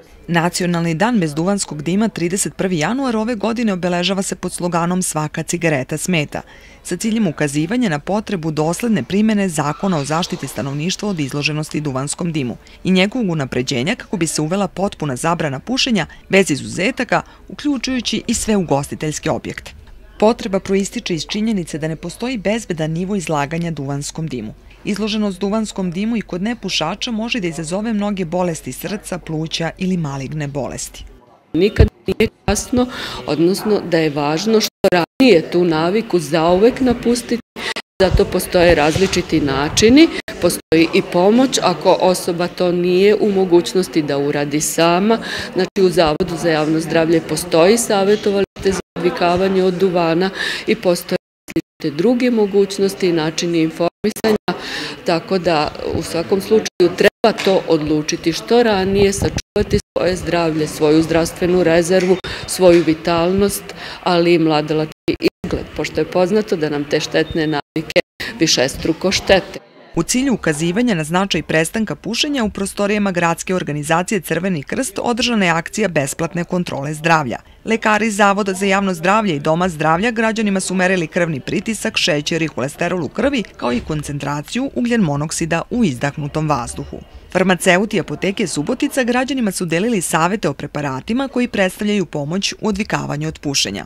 Nacionalni dan bez duvanskog dima 31. januar ove godine obeležava se pod sloganom "Svaka cigareta smeta", sa ciljem ukazivanja na potrebu dosledne primene Zakona o zaštiti stanovništva od izloženosti duvanskom dimu i njegovog unapređenja kako bi se uvela potpuna zabrana pušenja bez izuzetaka, uključujući i sve ugostiteljske objekte. Potreba proističe iz činjenice da ne postoji bezbedan nivo izlaganja duvanskom dimu. Izloženost duvanskom dimu i kod nepušača može da izazove mnoge bolesti srca, pluća ili maligne bolesti. Nikad nije kasno, odnosno da je važno što ranije tu naviku zauvek napustiti, zato postoje različiti načini, postoji i pomoć ako osoba to nije u mogućnosti da uradi sama. Znači u Zavodu za javno zdravlje postoji savjetovalište za odvikavanje od duvana i postoje različite druge mogućnosti i načini informisanja, tako da u svakom slučaju treba to odlučiti što ranije, sačuvati svoje zdravlje, svoju zdravstvenu rezervu, svoju vitalnost, ali i mladalački izgled, pošto je poznato da nam te štetne navike višestruko štete. U cilju ukazivanja na značaj prestanka pušenja u prostorijama gradske organizacije Crveni krst održana je akcija besplatne kontrole zdravlja. Lekari iz Zavoda za javno zdravlje i Doma zdravlja građanima su merili krvni pritisak, šećer i holesterol u krvi, kao i koncentraciju ugljen monoksida u izdahnutom vazduhu. Farmaceuti apoteke Subotica građanima su delili savete o preparatima koji predstavljaju pomoć u odvikavanju od pušenja.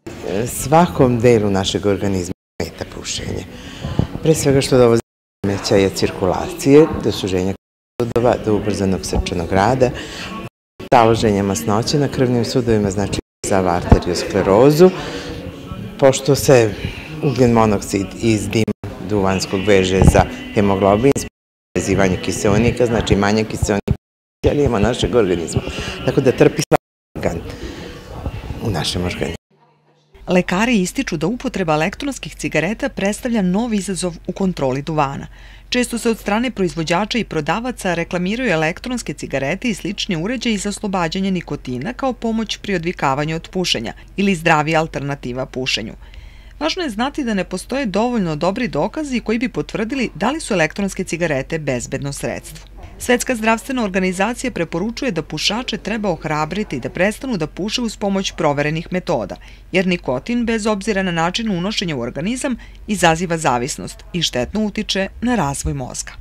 Svakom delu našeg organizma smeta pušenje. Pre svega što dovodi do poremećaja cirkulacije, do suženja sudova, do ubrzanog srčanog rada, taloženja masnoće na krvnim sudovima, znači za arteriosklerozu, pošto se ugljen monoksid iz dima duvanskog veže za hemoglobin, vezivanje kiseonika, znači manje kiseonika u ćelijama našeg organizma, tako da trpi svaki organ u našem organizmu. Lekari ističu da upotreba elektronskih cigareta predstavlja nov izazov u kontroli duvana. Često se od strane proizvođača i prodavaca reklamiraju elektronske cigarete i slični uređaji za oslobađanje nikotina kao pomoć pri odvikavanju od pušenja ili zdravija alternativa pušenju. Važno je znati da ne postoje dovoljno dobri dokazi koji bi potvrdili da li su elektronske cigarete bezbedno sredstvo. Svetska zdravstvena organizacija preporučuje da pušače treba ohrabriti da prestanu da puše uz pomoć proverenih metoda, jer nikotin, bez obzira na način unošenja u organizam, izaziva zavisnost i štetno utiče na razvoj mozga.